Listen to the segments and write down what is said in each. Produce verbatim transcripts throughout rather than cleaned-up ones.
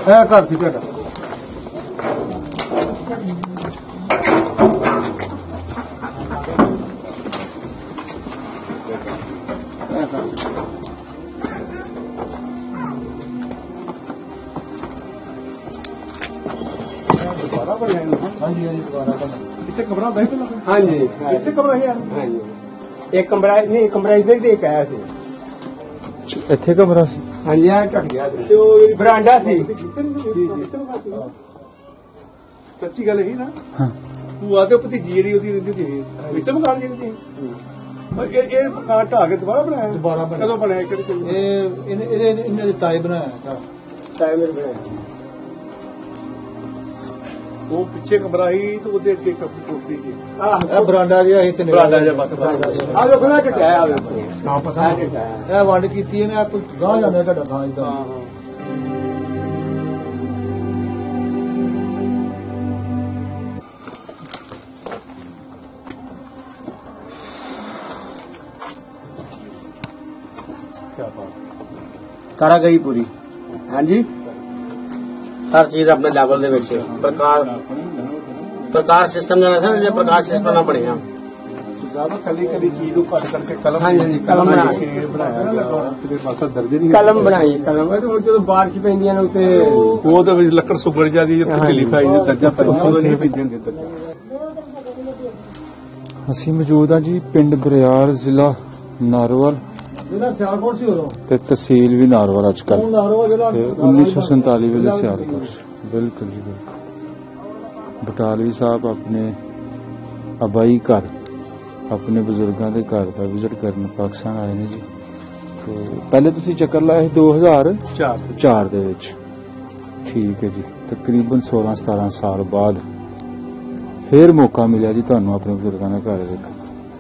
ਇਹ ਘਰ ਸੀ ਤੁਹਾਡਾ कमरा हाँ जी इतने कमरा है हाँ जी एक कमरा नहीं कमरा इधर एक आया सी इत्थे कमरा सी हाँ जी यहाँ टट गया बरांडा सी सच्ची गल ही ना भूआ के भतीजी जी रही थी विच मकान जी ये मकान ढा के दोबारा बनाया दोबारा कदों बनाया ताए बनाया ताए मेरे बनाया वो पीछे कमरा ही तो वो देख के टोकरी की बरांडा जिहा इत्थे बरांडा जिहा बस आ देखो ना टटाया आ ना पता ए वंड कीती है ना कोई गां जांदा ਤੁਹਾਡਾ ਥਾਂ ਇਦਾਂ क्या बात करा गई पूरी हाँ जी हर चीज अपने लेवल दे विच प्रकार प्रकार सिस्टम जाना था जो प्रकार सिस्टम ना बढ़िया ज्यादा कली कली चीज को कट करके कलम हाँ जी कलम बना के बनाया तेरे पास दर्जे नहीं कलम बनाई कलम तो जो बारिश पैंदी ने उते वो तो लकड़ सुगड़ जाती जो ढिली पाई दर्जा पाई उदों नहीं भेजन दे दर्जा ਅਸੀਂ ਮੌਜੂਦ ਹਾਂ ਜੀ ਪਿੰਡ ਬਰਿਆਰ ਜ਼ਿਲ੍ਹਾ ਨਾਰੋਵਾਲ ਜ਼ਿਲ੍ਹਾ ਸਿਆਲਕੋਟ ਸੀ ਉਦੋਂ ਤੇ ਤਹਿਸੀਲ ਵੀ ਨਾਰੋਵਾਲ ਅੱਜ ਕੱਲ उन्नीस सौ सैंतालीस ਵੇਲੇ ਸਿਆਲਕੋਟ ਬਿਲਕੁਲ ਜੀ ਬਿਲਕੁਲ ਬਟਾਲਵੀ ਸਾਹਿਬ ਆਪਣੇ ਅਬਾਈ ਘਰ ਆਪਣੇ ਬਜ਼ੁਰਗਾਂ ਦੇ ਘਰ ਦਾ ਵਿਜ਼ਿਟ ਕਰਨ ਪਾਕਿਸਤਾਨ ਆਏ ਨੇ ਜੀ ਤੇ ਪਹਿਲੇ ਤੁਸੀਂ ਚੱਕਰ ਲਾਇਆ ਸੀ दो हज़ार चार ਦੇ ਵਿੱਚ ਠੀਕ ਹੈ ਜੀ ਤਕਰੀਬਨ सोलह सतारह ਸਾਲ ਬਾਅਦ ਫੇਰ ਮੌਕਾ ਮਿਲਿਆ ਜੀ ਤੁਹਾਨੂੰ ਆਪਣੇ ਬਜ਼ੁਰਗਾਂ ਦੇ ਘਰ ਦੇਖਣ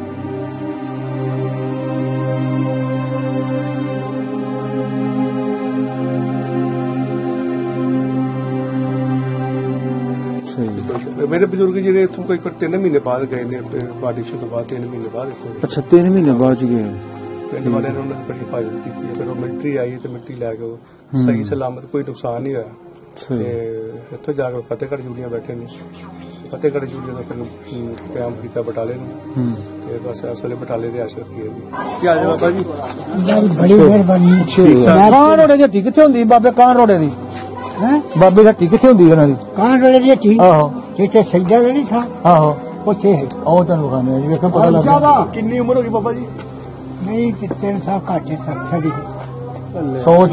मेरे बुजुर्ग जी इतों कोई तीन महीने बाद गए ने पार्टीशन तो बाद तीन महीने बाद अच्छा तीन महीने बाद गए पिंड वाले ने उन्होंने बड़ी हिफाजत की फिर मिलिट्री आई तो मिलिट्री लैके सही सलामत कोई नुकसान नहीं होया इतों जाके फतेहगढ़ यूनिया बैठे ने फतेहगढ़ यूनिया का फिर क्याम किया बटाले ने बस इस वेले बटाले की आश रखी है क्या बाबा जी बड़ी मेहरबानी कां रोड़े दी हट्टी कित्थे हुंदी बाबे कां रोड़े दी बाबे दी हट्टी कित्थे हुंदी उन्हां दी कां रोड़े दी हट्टी आहो जिथे सजदा नहीं था आहो उत्थे है आओ तुहानू खाने जी वेखो पता लग गया कितनी उम्र होगी बाबा जी नहीं तीन साल घट है साडी सोच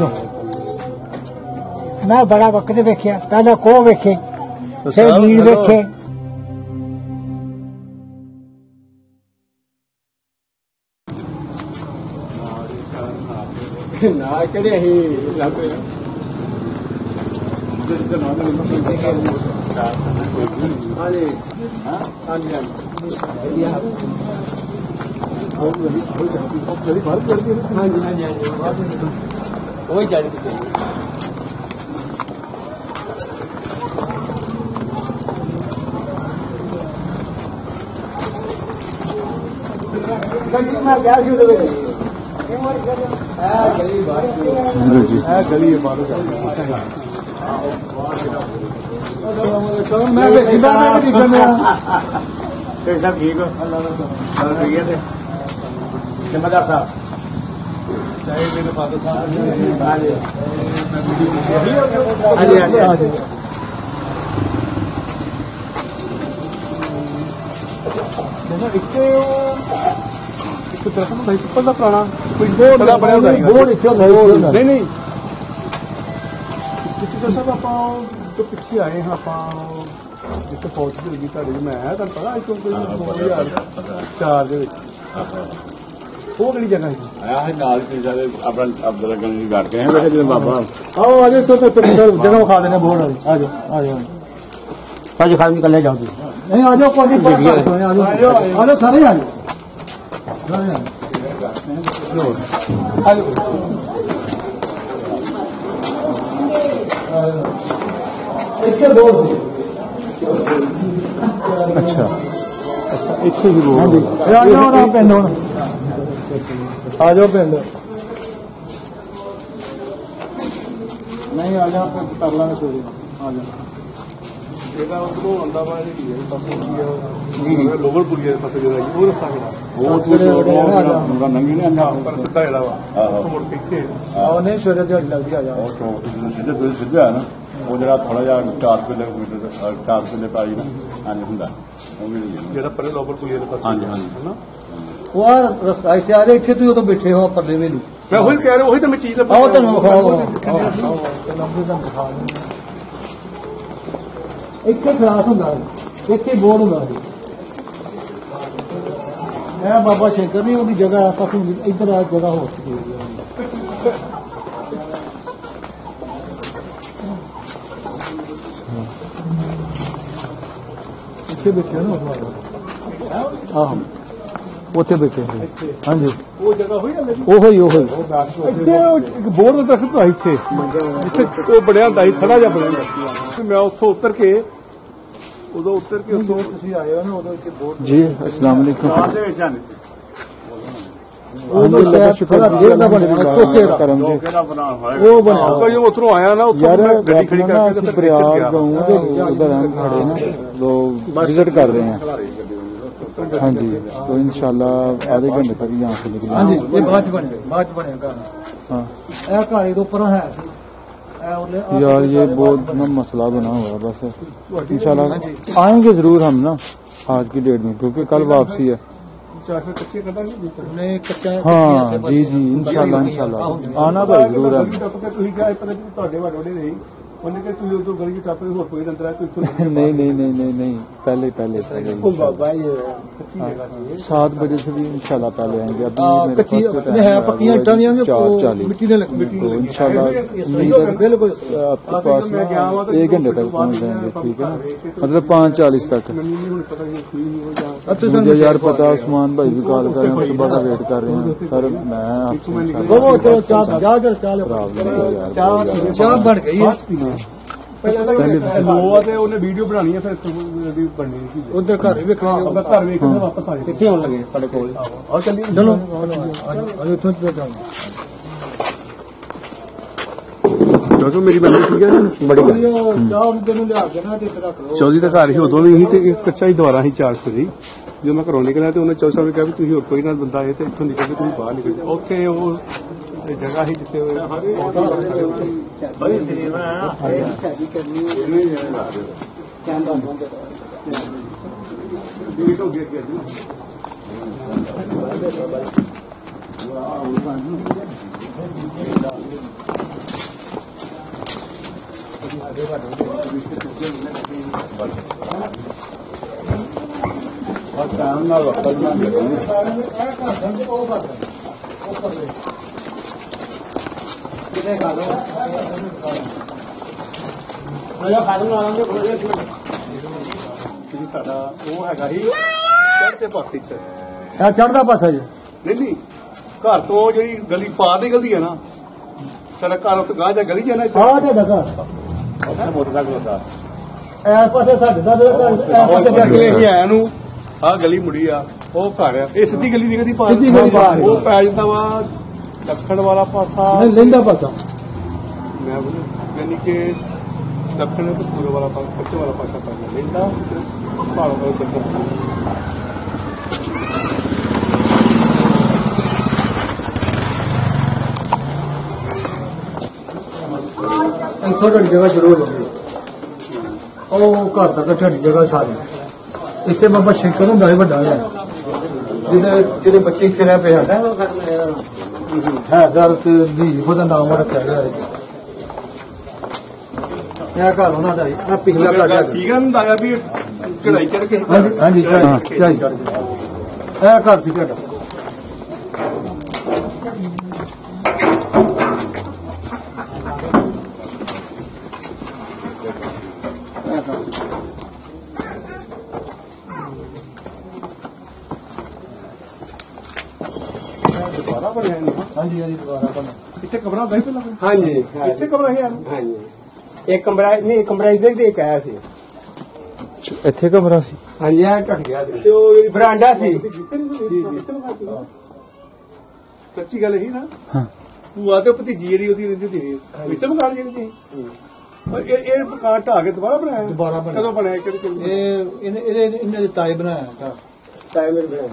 मैं बड़ा वक्त वेख्या पहले को वेखे फिर नील वेखे ना कड़े ही लग वही जाने गली सब ठीक हो जिम्मेदार साहब मेरे फादर साहब पुराना कोई बड़ा बड़ा नहीं नहीं साहब आप तो पिछले आए हैं आप जिथे फौज मिलगी ਤੁਹਾਡੀ ਮੈਂ ਤੁਹਾਨੂੰ ਪਤਾ ਅੱਜ ਤੋਂ ਕੋਈ दो हज़ार चार ਦੇ ਵਿੱਚ ਉਹ ਕਿਹੜੀ ਜਗ੍ਹਾ ਸੀ ਆਇਆ ਹੈ ਨਾਲ ਕੀ ਜਾਵੇ ਆਪਣਾ ਅਬਦੁੱਲਾ ਗੰਜ ਦੀ ਘਾਟ ਕੇ ਹੈ ਵੈਸੇ ਜਿਵੇਂ ਬਾਬਾ ਆਓ ਆਜੋ ਤੋਂ ਤੋਂ ਜਗ੍ਹਾ ਖਾ ਦੇਣੇ ਬੋਰਡ ਵਾਲੀ ਆਜੋ ਆਜੋ आज खान निकल जाओ नहीं आजो कोई नहीं आजो आजो सारे आजो इसके दो अच्छा इतने ही बोल आ जाओ ना पिंड हुण आ जाओ पिंड ਨਹੀਂ ਆ ਜਾ ਆਪਾਂ ਕਰ ਲਾਂਗੇ ਸਵੇਰੇ ਆ ਜਾ ਇਹਦਾ ਉਧਰੋਂ ਆਉਂਦਾ ਵਾ ਇਹ ਪਾਸੇ ਕੀ ਹੈ ਲੋਵਰ ਪੁਲੀਏ ਦੇ ਪਾਸੇ ਜਿਹੜਾ ਉਹ ਰਸਤਾ ਕਿਹੜਾ ਉਹ ਜਿਹੜਾ ਮੁੰਡਾ ਨੰਗੀ ਨੇ ਆਂਦਾ ਪਰ ਸਿੱਧਾ ਜਿਹੜਾ ਵਾ ਉਹ ਮੁੜ ਕੇ ਇੱਥੇ ਆਹ ਨਹੀਂ ਸਵੇਰੇ ਦਿਹਾੜੀ ਲੱਗਦੀ ਆ ਜਾ ਉਹ ਤੋਂ ਸਿੱਧੇ ਬਿਲ ਸਿੱਧਾ ਹੈ ਨਾ ਉਹ ਜਿਹੜਾ ਥੋੜਾ ਜਿਹਾ ਚਾਰ ਕਿਲੋਮੀਟਰ ਚਾਰ ਕਿਲੋਮੀਟਰ ਪਾਈ ਨਾ ਹਾਂਜੀ ਹੁੰਦਾ ਉਹ ਵੀ ਨਹੀਂ ਜਿਹੜਾ ਪਰੇ ਲੋਵਰ ਪੁਲੀਏ ਦੇ ਪਾਸੇ ਹਾਂਜੀ ਹਾਂਜੀ ਹੈ ਨਾ ਉਹ ਆ ਰਸਤਾ ਇੱਥੇ ਆ ਰਿਹਾ ਇੱਥੇ ਤੁਸੀਂ ਉਦੋਂ ਬੈਠੇ ਹੋ ਪਰਲੇ ਵੇਲੇ ਮੈਂ ਉਹੀ ਕਹਿ ਰਿਹਾ ਉਹੀ ਤਾਂ ਮੈਂ ਚੀਜ਼ ਲੱਭਾ ਆਓ ਤੁਹਾਨੂੰ ਵਿਖਾਓ ਇੱਥੇ ਖਲਾਸ ਹੁੰਦਾ ਸੀ ਇੱਥੇ ਬੋਰਡ ਹੁੰਦਾ ਸੀ ਇਹ ਬਾਬਾ ਸ਼ੰਕਰ ਨਹੀਂ ਉਹਦੀ ਜਗ੍ਹਾ ਪਸੂ ਇੱਧਰ ਆ ਜਗ੍ਹਾ ਹੋ ਚੁੱਕੀ ਹੈ ਇੱਥੇ ਬੈਠੇ ਨਾ ਆਹੋ ਉੱਥੇ ਬੈਠੇ ਹਾਂਜੀ ਉਹ ਜਗ੍ਹਾ ਹੋਈ ਹਲੇ ਉਹੋ ਹੀ ਉਹੋ ਹੀ ਇੱਥੇ ਉਹ ਇੱਕ ਬੋਰਡ ਦਾ ਦਰਖਤ ਆ ਇੱਥੇ ਇੱਥੇ ਉਹ ਬਣਿਆ ਹੁੰਦਾ ਸੀ ਥੜਾ ਜਿਹਾ ਬਣਿਆ ਹੁੰਦਾ ਮੈਂ ਉੱਥੋਂ ਉਤਰ ਕੇ ਉਦੋਂ ਉਤਰ ਕੇ ਉੱਥੋਂ ਤੁਸੀਂ ਆਏ ਹੋ ਨਾ ਉਦੋਂ ਇੱਥੇ ਬੋਰਡ जी अस्सलाम वालेकुम ਕਾਰ ਦੇ ਵਿੱਚ ਜਾਂਦੇ ਉਦੋਂ ਸ਼ਾਇਦ ਥੋੜਾ ਦੇਰ ਦਾ ਬਣਿਆ ਕੋਕੇ ਦਾ करम ਉਹ जी ਕਿਹੜਾ ਬਣਾ ਹੋਇਆ ਉਹ ਬਣਿਆ ਆਪਾਂ ਜਦੋਂ ਉੱਥੋਂ ਆਇਆ ਨਾ ਉੱਥੋਂ यार ਮੈਂ ਗੱਡੀ खड़ी अपना करके ना प्रयाग गाँव के उधर हम खड़े ना तो विजिट कर रहे हैं हाँ जी तो इंशाल्लाह आधे घंटे तक यहाँ से निकले ਹਾਂਜੀ ਇਹ ਬਾਅਦ ਚ ਬਣਿਆ ਬਾਅਦ ਚ ਬਣਿਆ ਘਰ हाँ ਇਹ ਘਰ ਇਹਦੇ ਉੱਪਰ ਹੈ ਸੀ ਇਹ ਉਹਨੇ ਆਹ यार ये बहुत ना मसला बना हुआ है बस इंशाल्लाह आएंगे जरूर हम ना आज की डेट में क्योंकि कल वापसी है ਚਾਰ ਫਿਰ ਕੱਚੇ ਕੱਢਾਂਗੇ ਉਹਨੇ ਕੱਚਾ हाँ जी जी इंशाल्लाह इंशाल्लाह आना भाई जरूर है ਟੱਪ ਕੇ ਤੁਸੀਂ ਕਿਹਾ ਪਤਾ ਨਹੀਂ ਤੁਹਾਡੇ ਵੱਡ ਵੱਡੇ ਨਹੀਂ ਉਹਨੇ ਕਿ ਤੁਸੀਂ ਉਦੋਂ ਗਲੀ ਟੱਪ ਕੇ ਹੋਰ ਕੋਈ ਅੰਦਰ ਆ ਕੋਈ ਇੱਥੋਂ नहीं नहीं नहीं नहीं नहीं पहले पहले पहले ਬਾਬਾ ਇਹ सात बजे से भी इंशाल्लाह पहले आएंगे अभी ਆ मेरे ਕੱਚੀ पास तो ਨੇ ਹੈ ਪੱਕੀਆਂ ਇੱਟਾਂ ਦੀਆਂ चार चालीस ਮਿੱਟੀ ਦੇ ਲੱਗੀ तो इंशाल्लाह उम्मीद है ਬਿਲਕੁਲ आपके पास ना एक घंटे तक पहुंच जाएंगे ठीक है ना मतलब पाँच चालीस तक ਮੈਨੂੰ नहीं ਹੁਣ पता कि कोई नहीं हो जा अब तो मुझे यार पता उस्मान भाई भी कॉल कर रहे हैं सुबह का वेट कर रहे हैं सर मैं आपसे ਉਹ ਚਲੋ ਚਾਹ ਜਾ ਜਾ ਚਾਹ ਲਿਓ चाह ਚਾਹ ਬਣ ਗਈ ਹੈ ਪਹਿਲੇ ਲੋ ਤੇ ਉਹਨੇ ਵੀਡੀਓ ਬਣਾਣੀ ਹੈ ਫਿਰ ਉਹਦੀ ਬਣਨੀ ਨਹੀਂ ਸੀ ਉਧਰ ਘਰ ਵੇਖਣਾ ਆਪਾਂ ਘਰ ਵੇਖ ਕੇ ਵਾਪਸ ਆ ਜਾਈਏ ਕਿੱਥੇ ਆਉਣ ਲੱਗੇ ਸਾਡੇ ਕੋਲ ਆ ਚੱਲੀ ਚਲੋ ਅੱਜ ਇੱਥੋਂ ਤੇ ਜਾਓ ਕਿਉਂਕਿ ਮੇਰੀ ਬੰਦੀ ਠੀਕ ਹੈ ਬੜੀ ਗੱਲ ਚਾਹ ਉਹਦੇ ਨੂੰ ਲਿਆ ਕੇ ਨਾ ਤੇ ਇੱਥੇ ਰੱਖ ਲਓ ਚੌਧਰੀ ਦਾ ਘਰ ਹੀ ਉਦੋਂ ਵੀ ਸੀ ਤੇ ਇੱਕ ਕੱਚਾ ਹੀ ਦੁਆਰਾ ਸੀ ਚਾਰ ਸਰੀ ਜਦੋਂ ਮੈਂ ਘਰੋਂ ਨਿਕਲਿਆ ਤੇ ਉਹਨੇ ਚੌਧਰੀ ਸਾਹਿਬ ਨੇ ਕਿਹਾ ਵੀ ਤੁਸੀਂ ਹੋਰ ਕੋਈ ਨਾਲ ਬੰਦਾ ਆਏ ਤੇ ਇੱਥੋਂ ਨਿਕਲ ਕੇ ਤੁਸੀਂ ਬਾਹਰ ਨਿਕਲ ਜਾਓ ਉੱਥੇ ਉਹ ਜਗ੍ਹਾ ਹੀ ਜਿੱਥੇ ਬੜੀ ਤੇਰੀ ਨਾ ਟਾਈਮ ਨਾਲ ਵਕਤ ਨਾਲ ਸਾਡਾ ਉਹ ਹੈਗਾ ਸੀ ਚੜ੍ਹਦੇ ਪਾਸੇ ਚ ਇਹ ਚੜਦਾ ਪਾਸਾ ਜੀ ਨਹੀਂ ਨਹੀਂ ਘਰ ਤੋਂ ਜਿਹੜੀ ਗਲੀ ਪਾਰ ਨਿਕਲਦੀ ਹੈ ਨਾ ਸਾਡਾ ਘਰ ਉੱਤੇ ਗਾਂ ਜਾਂ ਗਲੀ ਜਾਂ ਨਾ ਆ ਤੁਹਾਡਾ ਘਰ ਉੱਥੇ ਮੋਟਰਸਾਈਕਲ ਹੁੰਦਾ ਇਹ ਪਾਸੇ ਸਾਡੇ ਦਾ ਘਰ ਇਹ ਪਾਸੇ ਅੱਗੇ ਅਸੀਂ ਆਇਆ ਨੂੰ ਆਹ ਗਲੀ ਮੁੜੀ ਆ ਉਹ ਘਰ ਆ ਇਹ ਸਿੱਧੀ ਗਲੀ ਨਿਕਲਦੀ ਪਾਰ ਸਿੱਧੀ ਗਲੀ ਪਾਰ। ਉਹ ਪੈ ਜਾਂਦਾ ਵਾ ਦੱਖਣ ਵਾਲਾ ਪਾਸਾ ਨਹੀਂ ਲੈਂਦਾ ਪਾਸਾ ਮੈਂ ਬੋਲੂ ਯਾਨੀ ਕਿ ਦੱਖਣ ਤੇ ਪੂਰਬ ਵਾਲਾ ਪਾਸਾ ਪੱਛਮ ਵਾਲਾ ਪਾਸਾ ਪੈ ਗਿਆ ਲੈਂਦਾ ਪਹਾੜਾਂ ਦਾ ਚੱਕਰ ਇੱਥੋਂ ਤੁਹਾਡੀ ਜਗ੍ਹਾ ਸ਼ੁਰੂ ਹੋ ਜਾਂਦੀ ਹੈ ਉਹ ਘਰ ਤੱਕ ਤੁਹਾਡੀ ਜਗ੍ਹਾ ਸਾਰੀ ਇੱਥੇ ਬਾਬਾ ਸ਼ੰਕਰ ਹੁੰਦਾ ਹੈ ਵੱਡਾ ਹੈ ਜਿਹਦੇ ਜਿਹਦੇ ਬੱਚੇ ਇੱਥੇ ਰਹਿ ਪਏ ਹਨ ਹੈ ਦਰ ਤੇ ਦੀ ਉਹਦਾ ਨਾਮ ਰੱਖਿਆ ਗਿਆ ਹੈ ਇਹ ਘਰ ਉਹਨਾਂ ਦਾ ਹੈ ਆ ਪਿਛਲਾ ਘਰ ਹੈ ਠੀਕ ਹੈ ਹੁੰਦਾ ਆ ਵੀ ਚੜਾਈ ਚੜ ਕੇ ਹਾਂਜੀ ਹਾਂਜੀ ਚਾਹੀ ਚੜ ਗਿਆ ਇਹ ਘਰ ਸੀ ਤੁਹਾਡਾ ਦੁਬਾਰਾ ਬਣਿਆ ਨਹੀਂ ਹਾਂਜੀ ਹਾਂਜੀ ਦੁਬਾਰਾ ਬਣਾ ਇੱਥੇ ਕਮਰਾ ਹੁੰਦਾ ਸੀ ਪਹਿਲਾਂ ਹਾਂਜੀ ਇੱਥੇ ਕਮਰਾ ਸੀ ਯਾਰ ਹਾਂਜੀ ਇੱਕ ਕਮਰਾ ਨਹੀਂ ਕਮਰਾ ਇਧਰ ਤੇ ਇੱਕ ਆਇਆ ਸੀ ਇੱਥੇ ਕਮਰਾ ਸੀ ਹਾਂਜੀ ਇਹ ਟੱਟ ਗਿਆ ਸੀ ਤੇ ਉਹ ਜਿਹੜੀ ਬਰਾਂਡਾ ਸੀ ਸੱਚੀ ਗੱਲ ਹੀ ਨਾ ਹਾਂ ਭੂਆ ਤੇ ਭਤੀਜੀ ਜਿਹੜੀ ਉਹਦੀ ਰਹਿੰਦੀ ਸੀ ਵਿੱਚ ਮਕਾਨ ਜਿਹੜੀ ਸੀ ਇਹ ਇਹ ਮਕਾਨ ਢਾਹ ਕੇ ਦੁਬਾਰਾ ਬਣਾਇਆ ਦੁਬਾਰਾ ਬਣਾਇਆ। ਕਦੋਂ ਬਣਾਇਆ ਕਿਹੜੇ ਕਿਹੜੇ ਇਹ ਇਹਨੇ ਇਹਦੇ ਇਹਨੇ ਦੇ ਤਾਏ ਬਣਾਇਆ ਤਾਂ ਤਾਏ ਮੇਰੇ ਬਣਾਇਆ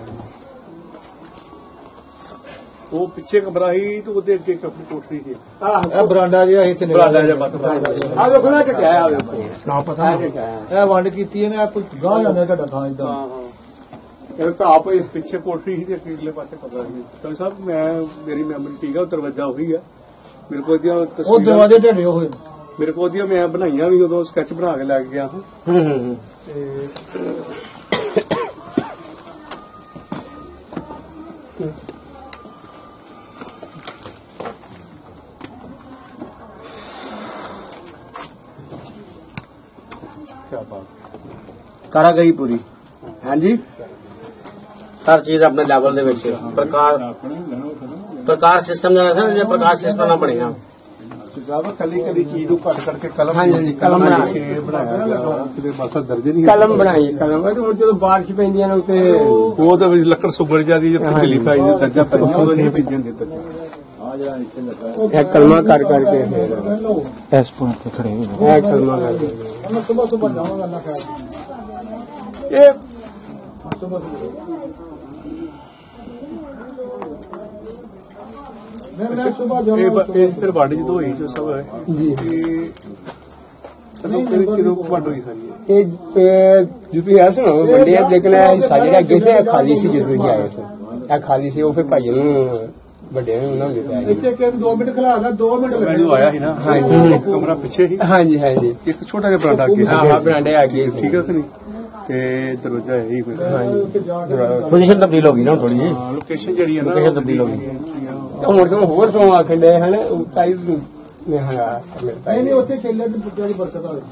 ਉਹ ਪਿੱਛੇ ਕਮਰਾ ਸੀ ਤੇ ਉਹਦੇ ਅੱਗੇ ਇੱਕ ਆਪਣੀ ਕੋਠੜੀ ਸੀ ਇਹ ਬਰਾਂਡਾ ਜਿਹਾ ਇੱਥੇ ਬਰਾਂਡਾ ਜਿਹਾ ਬੰਦ ਆ ਵੇਖੋ ਨਾ ਕਿ ਕਿਆ ਆ ਨਾ ਪਤਾ ਇਹ ਵੰਡ ਕੀਤੀ ਇਹਨੇ ਆ ਕੋਈ ਗਾਹ ਜਾਂਦਾ ਤੁਹਾਡਾ ਥਾਂ ਇਦਾਂ ਇਹ ਤਾਂ ਆਪ ਹੀ ਪਿੱਛੇ ਕੋਠੜੀ ਸੀ ਤੇ ਅਗਲੇ ਪਾਸੇ ਕਮਰਾ ਸੀ ਤਾਂ ਸਾਹਿਬ ਮੈਂ ਮੇਰੀ ਮੈਮਰੀ ਠੀਕ ਆ ਉਹ ਦਰਵਾਜ਼ਾ ਉਹੀ ਆ ਮੇਰੇ ਕੋਲ ਦੀਆਂ ਉਹ ਤਸਵੀਰਾਂ ਦਰਵਾਜ਼ੇ ਢੇਡੇ ਹੋਏ ਮੇਰੇ ਕੋਲ ਦੀਆਂ ਮੈਂ ਬਣਾਈਆਂ ਵੀ ਉਦੋਂ ਸਕੈਚ ਬਣਾ ਕੇ ਲੈ ਕੇ ਗਿਆ ਹਾਂ ਤੇ ਕਾਰਾਗਰੀ ਪੂਰੀ ਹਾਂਜੀ ਹਰ ਚੀਜ਼ ਆਪਣੇ ਲੈਵਲ ਦੇ ਵਿੱਚ ਪ੍ਰਕਾਰ ਪ੍ਰਕਾਰ ਸਿਸਟਮ ਦਾ ਨਾ ਜੇ ਪ੍ਰਕਾਰ ਸਿਸਟਮ ਨਾਲ ਬਣਿਆ ਸਾਹਿਬ ਕੱਲੀ ਕੱਲੀ ਚੀਜ਼ ਨੂੰ ਕੱਟ ਕਰਕੇ ਕਲਮ ਕਲਮ ਬਣਾ ਕੇ ਬਣਾਇਆ ਗਿਆ ਕਿਤੇ ਬਸ ਦਰਜੇ ਨਹੀਂ ਕਲਮ ਬਣਾਈ ਕਲਮ ਉਹ ਜਦੋਂ ਬਾਰਿਸ਼ ਪੈਂਦੀਆਂ ਨੇ ਉੱਤੇ ਉਹ ਤਾਂ ਵੀ ਲੱਕੜ ਸੁਗੜ ਜਾਂਦੀ ਜੇ ਤਕਲੀ ਪਾਈ ਜੇ ਦਰਜਾ ਪਾਈ ਉਦੋਂ ਨਹੀਂ ਭੇਜਣ ਦਿੱਤਾ ਇਹ ਕਲਮਾ ਕਰ ਕਰਕੇ ਇਸ ਪੁਆਇੰਟ ਤੇ ਖੜੇ ਹੋ ਜਾਓ। ਇਹ ਕਲਮਾ ਕਰਕੇ ਮੈਂ ਸੁਬਹ ਸੁਬਹ ਜਾਵਾਂਗਾ ਨਾ ਖੈਰ ਇਹ ਮੈਂ ਮੈਂ ਸੁਬਹ ਇਹ ਜਾਵਾਂਗਾ ਬ- ਇਹ ਫਿਰ ਵੰਡ ਜਦੋਂ ਹੋਈ ਜੋ ਸਭ ਹੈ ਜੀ ਇਹ ਕਦੋਂ ਕਿਹੜੇ ਕਿਦੋਂ ਵੰਡ ਹੋਈ ਸਾਰੀ ਇਹ? ਇਹ ਅਹ, ਜਦੋਂ ਇਹ ਸੁਣੋ ਵੱਡੇ ਲੇਕਿਨ ਇਹ ਹਿੱਸਾ ਜਿਹੜਾ ਅੱਗੇ ਸੀ ਇਹ ਖਾਲੀ ਸੀ ਜਦੋਂ ਜੀ ਆਏ ਸੀ ਇਹ ਖਾਲੀ ਸੀ ਉਹ ਫਿਰ ਭਾਈ ਨੂੰ ਵੱਡੇ ਨੂੰ ਉਹਨਾਂ ਨੂੰ ਦਿੱਤਾ ਜੀ। ਇੱਥੇ ਕਿ ਦੋ ਮਿੰਟ ਖਲਾ ਲਾ ਦੋ ਮਿੰਟ ਮੈਂ ਲੱਗੇ ਜਦੋਂ ਆਇਆ ਸੀ ਨਾ ਹਾਂਜੀ। ਇੱਕ ਕਮਰਾ ਪਿੱਛੇ ਸੀ ਹਾਂਜੀ ਹਾਂਜੀ ਇੱਕ ਛੋਟਾ ਜਿਹਾ ਬਰਾਂਡਾ ਅੱਗੇ ਹਾਂ ਹਾਂ ਬਰਾਂਡੇ ਅੱਗੇ ਸੀ ਠੀਕ ਹੈ ਕਿ ਨਹੀਂ ਤੇ ਦਰਵਾਜ਼ਾ ਇਹੀ ਕੋਈ ਪੋਜੀਸ਼ਨ ਤਬਦੀਲ ਹੋ ਗਈ ਨਾ ਥੋੜੀ ਜੀ ਲੋਕੇਸ਼ਨ ਜਿਹੜੀ ਹੈ ਨਾ Location ਤਬਦੀਲ ਹੋ ਗਈ। ਤੇ ਹੁਣ ਤੋਂ ਹੋਰ ਤੋਂ ਆਖਣ ਦੇ ਹਨ ਉਤਾਈ ਨੇ ਹਾਂ ਨਹੀਂ ਨਹੀਂ ਉੱਥੇ ਛੇਲੇ ਦੀ ਜਿਹੜੀ ਬਰਕਤ ਹੋਵੇ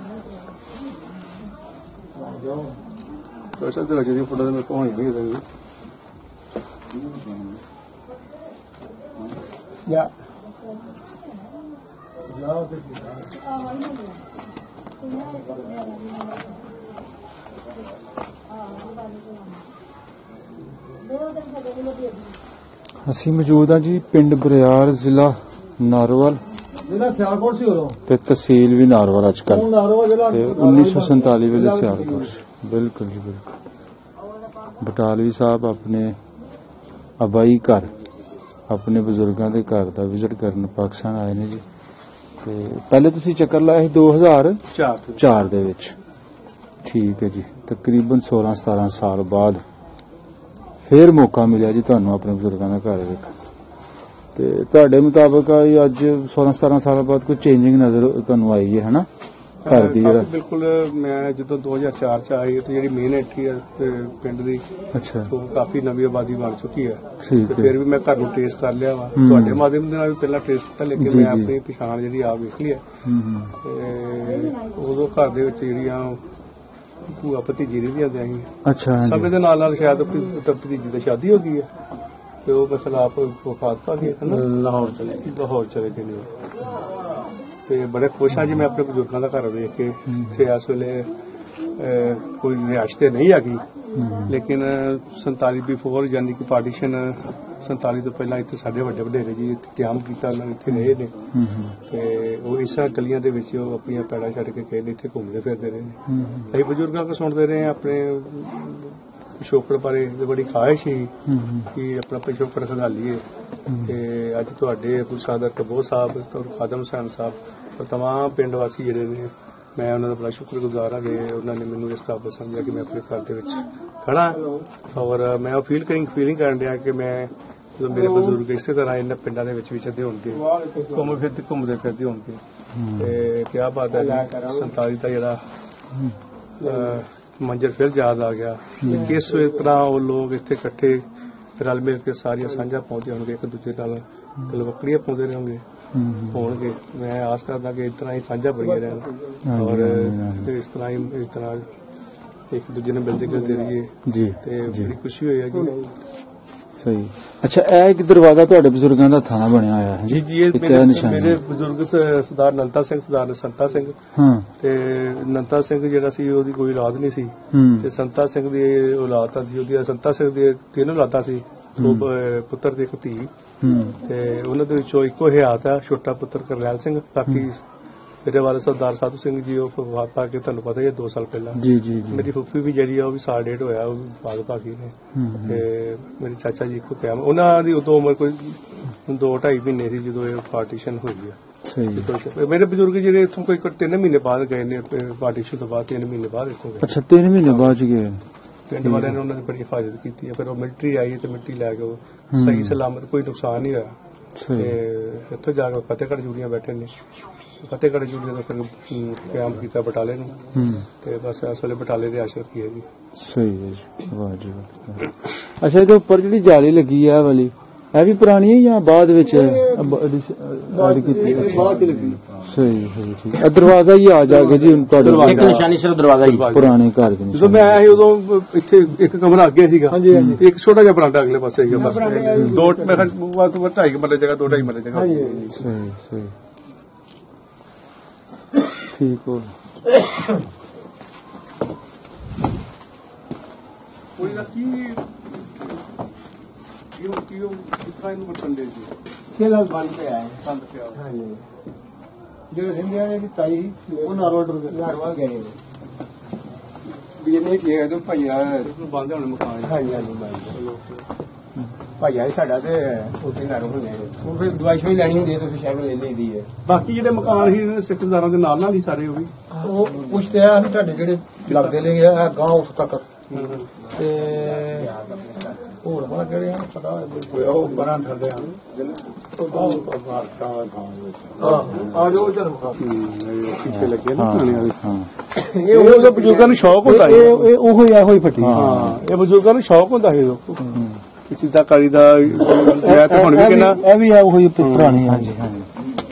ਅੱਛਾ ਦਰਵਾਜ਼ੇ ਦੀ ਫੋਟੋ ਤੇ ਮੈਂ ਪਹੁੰਚ ਨਹੀਂ ਸਕਦਾ ਜਾਂ ਜਾਓ ਤੇ ਅਸੀਂ ਮੌਜੂਦ ਹਾਂ ਜੀ ਪਿੰਡ ਬਰਿਆਰ ਜ਼ਿਲ੍ਹਾ ਨਾਰੋਵਾਲ ਜਿਹੜਾ ਸਿਆਲਕੋਟ ਸੀ ਉਦੋਂ ਤੇ ਤਹਿਸੀਲ ਵੀ ਨਾਰੋਵਾਲ ਅੱਜ ਉਹ ਕੱਲ੍ਹ ਨਾਰੋ ਜਿਹੜਾ ਤੇ ਉੱਨੀ ਸੌ ਸੰਤਾਲੀ ਵੇਲੇ ਸਿਆਲਕੋਟ ਬਿਲਕੁਲ ਜੀ ਬਿਲਕੁਲ ਬਟਾਲਵੀ ਸਾਹਿਬ ਆਪਣੇ ਅਬਾਈ ਘਰ ਆਪਣੇ ਬਜ਼ੁਰਗਾਂ ਦੇ ਘਰ ਦਾ ਵਿਜ਼ਿਟ ਕਰਨ ਪਾਕਿਸਤਾਨ ਆਏ ਨੇ ਜੀ ਤੇ ਪਹਿਲੇ ਤੁਸੀਂ ਚੱਕਰ ਲਾਇਆ ਸੀ ਦੋ ਹਜ਼ਾਰ ਚਾਰ ਤੇ ਚਾਰ ਦੇ ਵਿੱਚ ਠੀਕ ਹੈ ਜੀ ਤਕਰੀਬਨ ਸੋਲਾਂ ਸਤਾਰਾਂ ਸਾਲ ਬਾਅਦ ਫੇਰ ਮੌਕਾ ਮਿਲਿਆ ਜੀ ਤੁਹਾਨੂੰ ਆਪਣੇ ਬਜ਼ੁਰਗਾਂ ਦਾ ਘਰ ਵੇਖਣ ਤੇ ਤੁਹਾਡੇ ਮੁਤਾਬਕ ਆ ਇਹ ਅੱਜ ਸੋਲਾਂ ਸਤਾਰਾਂ ਸਾਲ ਬਾਅਦ ਕੋਈ ਚੇਂਜਿੰਗ ਨਜ਼ਰ ਤੁਹਾਨੂੰ ਆਈ ਹੈ ਹਨਾ ਘਰ ਦੀ ਜਿਹੜਾ ਬਿਲਕੁਲ ਮੈਂ ਜਦੋਂ ਦੋ ਹਜ਼ਾਰ ਚਾਰ ਚ ਆਈ ਤੇ ਜਿਹੜੀ ਮੇਨ ਐਂਟਰੀ ਹੈ ਤੇ ਪਿੰਡ ਦੀ ਅੱਛਾ ਉਹ ਕਾਫੀ ਨਵੀਂ ਆਬਾਦੀ ਬਣ ਚੁੱਕੀ ਹੈ ਠੀਕ ਤੇ ਹੈ ਫਿਰ ਵੀ ਮੈਂ ਘਰ ਨੂੰ ਟ੍ਰੇਸ ਕਰ ਲਿਆ ਵਾ ਹੂੰ। ਤੁਹਾਡੇ ਮਾਧਿਅਮ ਦੇ ਨਾਲ ਵੀ ਪਹਿਲਾਂ ਟ੍ਰੇਸ ਕੀਤਾ ਲੇਕਿਨ ਜੀ, ਮੈਂ ਜੀ। ਆਪਣੀ ਪਛਾਣ ਜਿਹੜੀ ਆਪ ਵੇਖ ਲਈ ਹੈ ਹੂੰ ਹੂੰ ਤੇ ਉਦੋਂ ਘਰ ਦੇ ਵਿੱਚ ਜਿਹੜੀਆਂ ਭੂਆ ਭਤੀਜੀ ਰਹਿੰਦੀਆਂ ਹੁੰਦੀਆਂ ਸੀ ਅੱਛਾ ਸਮੇਂ ਹਾਂਜੀ ਦੇ ਨਾਲ ਨਾਲ ਸ਼ਾਇਦ ਪੁੱਤਰ ਭਤੀਜੀ ਦੀ ਸ਼ਾਦੀ ਹੋ ਗਈ ਹੈ ਤੇ ਉਹ ਮਸਲਾ ਆਪ ਵਫਾਤ ਪਾ ਗਏ ਹਨ ਲਾਹੌਰ ਚਲੇ ਗਏ ਲਾਹੌਰ ਚਲੇ ਗਏ ਨੇ ਤੇ ਬੜੇ ਖੁਸ਼ ਹਾਂ ਜੀ ਮੈਂ ਆਪਣੇ ਬਜ਼ੁਰਗਾਂ ਦਾ ਘਰ ਵੇਖ ਕੇ ਤੇ ਇਸ ਵੇਲੇ ਅਹ, ਕੋਈ ਰਿਹਾਇਸ਼ ਤੇ ਨਹੀਂ ਹੈਗੀ ਲੇਕਿਨ ਸੰਤਾਲੀ ਬਿਫੋਰ ਯਾਨੀ ਕਿ ਪਾਰਟੀਸ਼ਨ ਸੰਤਾਲੀ ਤੋਂ ਪਹਿਲਾਂ ਇੱਥੇ ਸਾਡੇ ਵੱਡੇ ਵਡੇਰੇ ਜੀ ਇੱਥੇ ਕਿਆਮ ਕੀਤਾ ਉਹਨਾਂ ਨੇ ਇੱਥੇ ਰਹੇ ਨੇ ਹੂੰ ਹੂੰ ਤੇ ਉਹ ਇਸਾਂ ਗਲੀਆਂ ਦੇ ਵਿੱਚ ਉਹ ਆਪਣੀਆਂ ਪੈੜਾਂ ਛੱਡ ਕੇ ਗਏ ਨੇ ਇੱਥੇ ਘੁੰਮਦੇ ਫਿਰਦੇ ਰਹੇ ਨੇ ਹੂੰ ਅਸੀਂ ਬਜ਼ੁਰਗਾਂ ਕੋਲ ਸੁਣਦੇ ਰਹੇ ਹਾਂ ਆਪਣੇ ਪਿਛੋਕੜ ਬਾਰੇ ਤੇ ਬੜੀ ਖਾਹਿਸ਼ ਸੀ ਹੂੰ ਹੂੰ ਕਿ ਆਪਣਾ ਪਿਛੋਕੜ ਖੰਗਾਲੀਏ ਤੇ ਅੱਜ ਤੁਹਾਡੇ ਗੁਰਸਾਦਰ ਕਬੋ ਸਾਹਿਬ ਤੇ ਖਾਦਮ ਹੁਸੈਨ ਸਾਹਿਬ ਤੇ ਤਮਾਮ ਪਿੰਡ ਵਾਸੀ ਜਿਹੜੇ ਨੇ ਮੈਂ ਉਹਨਾਂ ਦਾ ਬੜਾ ਸ਼ੁਕਰਗੁਜ਼ਾਰ ਹਾਂ ਕਿ ਉਹਨਾਂ ਨੇ ਮੈਨੂੰ ਇਸ ਕਾਬਿਲ ਸਮਝਿਆ ਕਿ ਮੈਂ ਆਪਣੇ ਘਰ ਦੇ ਵਿੱਚ ਖੜਾ ਔਰ ਮੈਂ ਉਹ ਫੀਲ ਕਰਿੰਗ ਫੀਲਿੰਗ ਕਰਨ ਰਿਹਾ ਕਿ ਮੈਂ ਜਦੋਂ ਮੇਰੇ ਬਜ਼ੁਰਗ ਇਸੇ ਤਰ੍ਹਾਂ ਇਹਨਾਂ ਪਿੰਡਾਂ ਦੇ ਵਿੱਚ ਵਿਚਰਦੇ ਹੋਣਗੇ ਘੁੰਮ ਫਿਰਦੇ ਘੁੰਮਦੇ ਫਿਰਦੇ ਹੋਣਗੇ ਤੇ ਕਿਆ ਬਾਤ ਹੈ ਜੀ ਸੰਤਾਲੀ ਦਾ ਜਿਹੜਾ ਅਹ, ਮੰਜ਼ਰ ਫਿਰ ਯਾਦ ਆ ਗਿਆ ਕਿ ਕਿਸ ਤਰ੍ਹਾਂ ਉਹ ਲੋਕ ਇੱਥੇ ਇਕੱਠੇ ਰਲ ਮਿਲ ਕੇ ਸਾਰੀਆਂ ਸਾਂਝਾਂ ਪਾਉਂਦੇ ਹੋਣਗੇ ਇੱਕ ਦੂਜੇ ਨਾਲ ਗਲਵੱਕੜੀਆਂ ਪਾਉਂਦੇ ਰਹੋਗੇ ਹੋਣਗੇ ਮੈਂ ਆਸ ਕਰਦਾ ਕਿ ਇਸ ਤਰ੍ਹਾਂ ਹੀ ਸਾਂਝਾ ਬਣੀਆਂ ਰਹਿਣ ਔਰ ਇਸ ਤਰ੍ਹਾਂ ਹੀ ਇਸ ਤਰ੍ਹਾਂ ਇੱਕ ਦੂਜੇ ਨਾਲ ਮਿਲਦੇ ਗਿਲਦੇ ਰਹੀਏ ਜੀ ਤੇ ਜੀ ਬੜੀ ਖੁਸ਼ੀ ਹੋਈ ਹੈ ਜੀ ਸਹੀ ਅੱਛਾ ਇਹ ਇੱਕ ਦਰਵਾਜ਼ਾ ਤੁਹਾਡੇ ਬਜ਼ੁਰਗਾਂ ਦਾ ਥਾਣਾ ਬਣਿਆ ਹੋਇਆ ਹੈ ਜੀ ਜੀ ਇਹ ਇੱਕ ਮੇਰੇ ਇਹ ਨਿਸ਼ਾਨੀ ਮੇਰੇ ਬਜ਼ੁਰਗ ਸ- ਸਰਦਾਰ ਨੰਤਾ ਸਿੰਘ ਸਰਦਾਰ ਸੰਤਾ ਸਿੰਘ ਹਾਂ ਤੇ ਨੰਤਾ ਸਿੰਘ ਜਿਹੜਾ ਸੀ ਉਹਦੀ ਕੋਈ ਔਲਾਦ ਨਹੀਂ ਸੀ ਹੂੰ ਤੇ ਸੰਤਾ ਸਿੰਘ ਦੀ ਔਲਾਦ ਤਾਂ ਸੀ ਉਹਦੀ ਸੰਤਾ ਸਿੰਘ ਦੀ ਤਿੰਨ ਔਲਾਦਾਂ ਸੀ ਦੋ ਪ- ਪੁੱਤਰ ਤੇ ਇੱਕ ਧੀ ਤੇ ਉਹਨਾਂ ਦੇ ਵਿੱਚੋਂ ਇੱਕੋ ਹਯਾਤ ਹੈ, ਛੋਟਾ ਪੁੱਤਰ ਕਰਨੈਲ ਸਿੰਘ। ਬਾਕੀ ਮੇਰੇ ਵਾਲੇ ਸਰਦਾਰ ਸਾਧੂ ਸਿੰਘ ਜੀ ਉਹ ਵਫਾਤ ਪਾ ਕੇ ਤੁਹਾਨੂੰ ਪਤਾ ਹੀ ਹੈ ਦੋ ਸਾਲ ਪਹਿਲਾਂ। ਜੀ ਜੀ ਜੀ। ਮੇਰੀ ਫੁੱਫੀ ਵੀ ਜਿਹੜੀ ਆ ਉਹ ਵੀ ਸਾਲ ਡੇਢ ਹੋਇਆ, ਉਹ ਬਾਗ ਭਾਗੀ ਨੇ। ਤੇ ਮੇਰੇ ਚਾਚਾ ਜੀ ਇੱਕੋ ਟਾਈਮ, ਉਹਨਾਂ ਦੀ ਉਦੋਂ ਉਮਰ ਕੋਈ ਦੋ ਢਾਈ ਮਹੀਨੇ ਸੀ ਜਦੋਂ ਇਹ ਪਾਰਟੀਸ਼ਨ ਹੋਈ ਆ। ਸਹੀ। ਮੇਰੇ ਬਜ਼ੁਰਗ ਜਿਹੜੇ ਇੱਥੋਂ ਕੋਈ ਤਿੰਨ ਮਹੀਨੇ ਬਾਅਦ ਗਏ ਨੇ, ਪਾਰਟੀਸ਼ਨ ਤੋਂ ਬਾਅਦ ਤਿੰਨ ਮਹੀਨੇ ਬਾਅਦ ਇੱਥੋਂ ਗਏ। ਅੱਛਾ, ਤਿੰਨ ਮਹੀਨੇ ਬਾਅਦ ਗਏ। ਪਿੰਡ ਵਾਲਿਆਂ ਨੇ ਉਹਨਾਂ ਦੀ ਬੜੀ ਹਿਫਾਜ਼ਤ ਕੀਤੀ ਹੈ। ਫਿਰ ਉਹ ਮਿਲਟਰੀ ਆਈ ਤੇ ਮਿਲਟਰੀ ਲੈ ਕੇ ਉਹ ਸਹੀ ਸਲਾਮਤ, ਕੋਈ ਨੁਕਸਾਨ ਨਹੀਂ ਹੋਇਆ। ਤੇ ਇੱਥੋਂ ਜਾ ਕੇ ਫਤਿਹਗੜ੍ਹ ਜੂੜੀਆਂ ਬੈਠੇ ਨੇ। ਫਤਿਹਗੜ੍ਹ ਜੂੜੀਆਂ ਦਾ ਫਿਰ ਕਿਆਮ ਕੀਤਾ ਬਟਾਲੇ ਨੂੰ, ਤੇ ਬਸ ਇਸ ਵੇਲੇ ਬਟਾਲੇ ਦੇ ਆਸ਼ਰ ਕੀ ਹੈ ਜੀ। ਸਹੀ ਹੈ ਜੀ, ਵਾਹ ਜੀ ਵਾਹ। ਅੱਛਾ, ਇਹਦੇ ਉੱਪਰ ਜਿਹੜੀ ਜਾਲੀ ਲੱਗੀ ਹੈ ਵਾਲੀ, ਇਹ ਵੀ ਪੁਰਾਣੀ ਹੈ ਜਾਂ ਬਾਅਦ ਵਿੱਚ ਐਡ ਕੀਤੀ? ਸਹੀ ਸਹੀ, ਠੀਕ। ਦਰਵਾਜ਼ਾ ਹੀ ਆ ਜਾ ਕੇ ਜੀ ਤੁਹਾਡੇ ਇੱਕ ਨਿਸ਼ਾਨੀ ਸਿਰਫ ਦਰਵਾਜ਼ਾ ਹੀ ਪੁਰਾਣੇ ਘਰ ਦੀ। ਜਦੋਂ ਮੈਂ ਆਇਆ ਉਦੋਂ ਇੱਥੇ ਇੱਕ ਕਮਰਾ ਅੱਗੇ ਸੀਗਾ, ਇੱਕ ਛੋਟਾ ਜਿਹਾ ਬਰਾਂਡਾ ਅਗਲੇ ਪਾਸੇ ਸੀਗਾ। ਬਸ ਦੋ ਮੈਂ ਕਿਹਾ ਢਾਈ ਮਰਲੇ ਜਗ੍ਹਾ, ਦੋ ਢਾਈ ਮਰਲੇ ਜਗ੍ਹਾ। ਸਹੀ ਸਹੀ, ਠੀਕ ਹੋ। ਕੋਈ ਨਾ ਕੀ ਕਿਉਂ ਕਿਉਂ ਕਿਥਾਂ ਇਹਨੂੰ ਵਰਤੰਦੇ ਜੀ ਕਿਹੜਾ ਬੰਦ ਪਿਆ ਹੈ? ਬੰਦ ਪਿਆ। ਹਾਂਜੀ, ਜਿਹੜੇ ਰਹਿੰਦੇ ਨੇ ਦੀ ਤਾਈ ਉਹ ਨਾਰਵਾ ਨਾਰਵਾ ਗਏ ਨੇ ਵੀ ਇਹਨੇ ਕੀ ਹੈ ਤੇ ਭਈਆ ਬੰਦ ਹੋਣੇ ਮਕਾਨ। ਹਾਂਜੀ ਹਾਂਜੀ, ਭਈਆ ਸਾਡਾ ਤੇ ਉੱਥੇ ਘਰ ਹੁੰਦੇ ਉਹ ਫਿਰ ਦਵਾਈ ਸ਼ੋਈ ਲੈਣੀ ਹੁੰਦੀ ਹੈ ਤੇ ਫਿਰ ਸ਼ਹਿਰ ਲੈ ਲਈਦੀ ਹੈ। ਬਾਕੀ ਜਿਹੜੇ ਮਕਾਨ ਸੀ ਇਹਨਾਂ ਦੇ ਸਿੱਖਦਾਰਾਂ ਦੇ ਨਾਲ ਨਾਲ ਹੀ ਸਾਰੇ ਉਹ ਵੀ ਉਹ ਪੁੱਛਦੇ ਆ ਵੀ ਤੁਹਾਡੇ ਜਿਹੜੇ ਲੱਗਦੇ ਨੇ ਇਹ ਗਾਂ ਉਸ ਤੱਕ ਤੇ ਹੋਰ ਬੜਾ ਕਿਹੜੇ ਆ ਪਤਾ ਉਹ ਬਰਾਂ ਥੱਲੇ ਹਨ। ਆ ਜੋ ਜਨਮ ਪਿੱਛੇ ਲੱਗੇ ਨਾ ਪੁਰਾਣੇ ਵਾਲੇ। ਹਾਂ, ਇਹ ਉਹ ਬਜ਼ੁਰਗਾਂ ਨੂੰ ਸ਼ੌਕ ਹੁੰਦਾ ਹੈ। ਇਹ ਉਹੋ ਹੀ ਇਹੋ ਹੀ ਫੱਟੀ। ਹਾਂ, ਇਹ ਬਜ਼ੁਰਗਾਂ ਨੂੰ ਸ਼ੌਕ ਹੁੰਦਾ ਹੈ ਚੀਜ਼ਾਕਾਰੀ ਦਾ। ਮੈਂ ਤਾਂ ਹੁਣ ਵੀ ਕਹਿੰਦਾ ਇਹ ਵੀ ਹੈ ਉਹੀ ਪੁਰਾਣੀ। ਹਾਂਜੀ ਹਾਂਜੀ,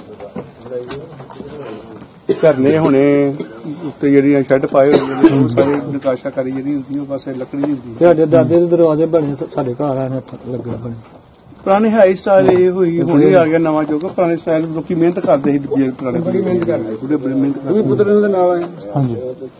ਝਰਨੇ ਹੁਣੇ ਉੱਤੇ ਜਿਹੜੀਆਂ ਸ਼ੈੱਡ ਪਾਏ ਹੋਏ ਨੇ, ਸਾਰੇ ਨਕਾਸ਼ਾਕਾਰੀ ਜਿਹੜੀ ਹੁੰਦੀ ਉਹ ਬਸ ਲੱਕੜੀ ਦੀ ਹੁੰਦੀ। ਸਾਡੇ ਦਾਦੇ ਦੇ ਦਰਵਾਜ਼ੇ ਬਣੇ, ਸਾਡੇ ਘਰ ਆ ਲੱਗੇ ਬਣੇ। ਪੁਰਾਣੇ ਹਾਈ ਸਟਾਈਲ ਇਹ ਹੋਈ, ਹੁਣ ਆ ਗਿਆ ਨਵਾਂ ਚੌਕ। ਪੁਰਾਣੇ ਸਟਾਈਲ ਲੋਕੀ ਮਿਹਨਤ ਕਰਦੇ ਸੀ, ਪੁਰਾਣੇ ਬੜੀ ਮਿਹਨਤ ਕਰਦੇ ਬੁੱਢੇ ਬੜੀ ਮਿਹਨਤ ਕਰਦੇ। ਪੁੱਤਰ ਦੇ ਨਾਲ ਆਏ। ਹਾਂਜੀ,